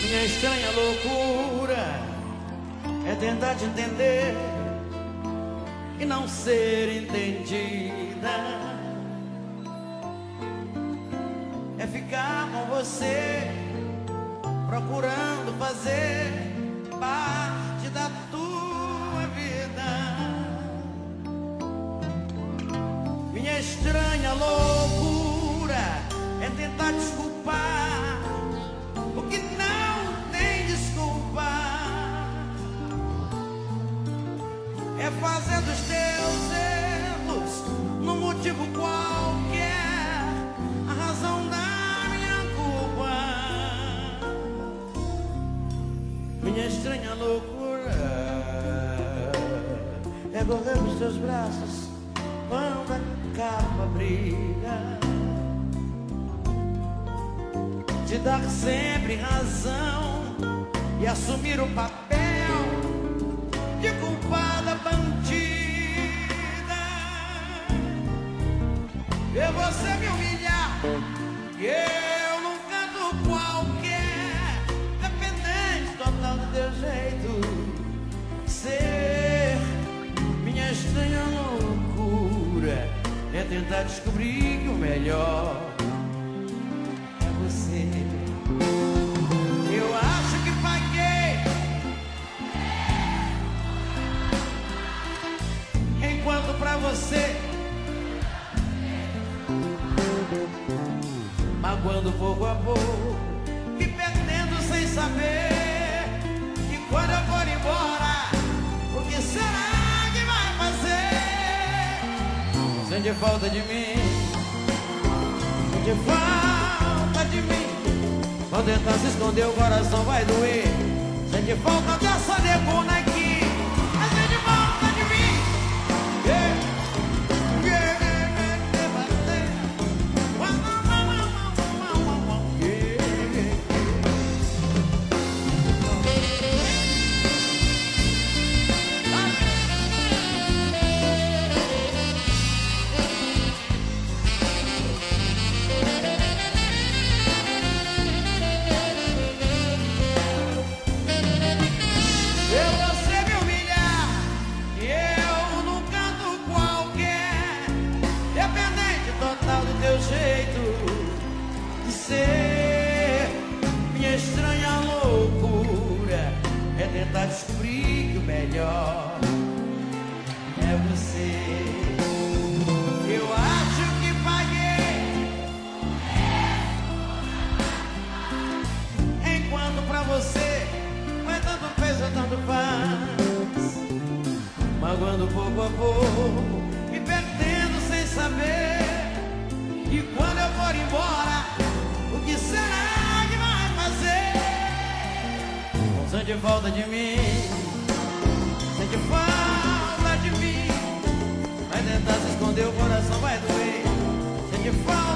Minha estranha loucura é tentar te entender e não ser entendida. É ficar com você, procurando fazer parte da tua vida. Minha estranha loucura é tentar desculpar o que não tem desculpa. É fazer dos teus erros num motivo qualquer a razão da minha culpa. Minha estranha loucura é correr nos teus braços quando a capa brilha, te dar sempre razão e assumir o papel de culpada bandida. Ver você me humilhar e eu num canto qualquer, dependente total do teu jeito. Ser minha estranha loucura é tentar descobrir que o melhor é você. Eu acho que paguei enquanto pra você, magoando pouco a pouco, me perdendo sem saber. E quando eu for embora, o que será que vai fazer? Sente falta de mim, sente falta de mim. Vou tentar se esconder, o coração vai doer. Sente falta dessa negona aqui, mas sente falta de mim. Minha estranha loucura é tentar descobrir que o melhor é você. Eu acho que paguei enquanto pra você mas tanto fez ou tanto faz, magoando pouco a pouco, me perdendo sem saber. E quando eu for embora, o que será que vai fazer? Sente falta de mim, sente falta de mim. Vai tentar se esconder, o coração vai doer. Sente falta